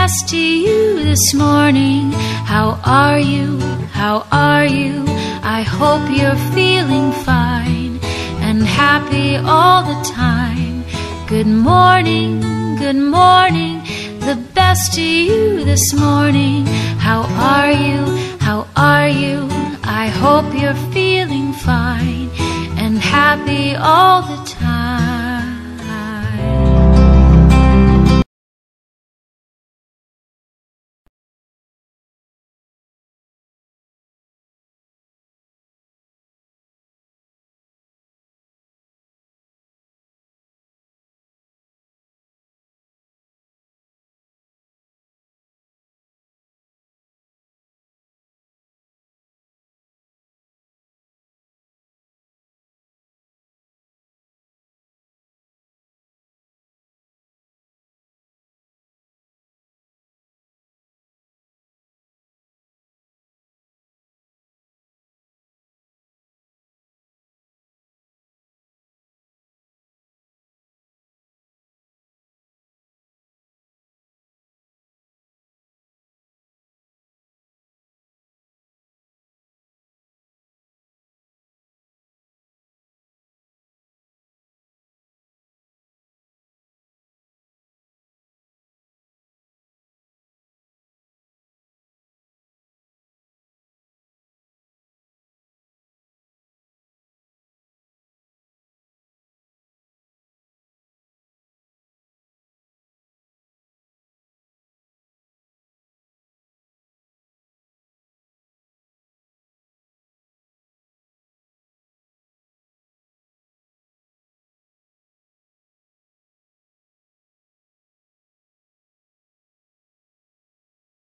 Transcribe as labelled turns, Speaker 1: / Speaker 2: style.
Speaker 1: best to you this morning. How are you? How are you? I hope you're feeling fine and happy all the time. Good morning, good morning. The best to you this morning. How are you? How are you? I hope you're feeling fine and happy all the time.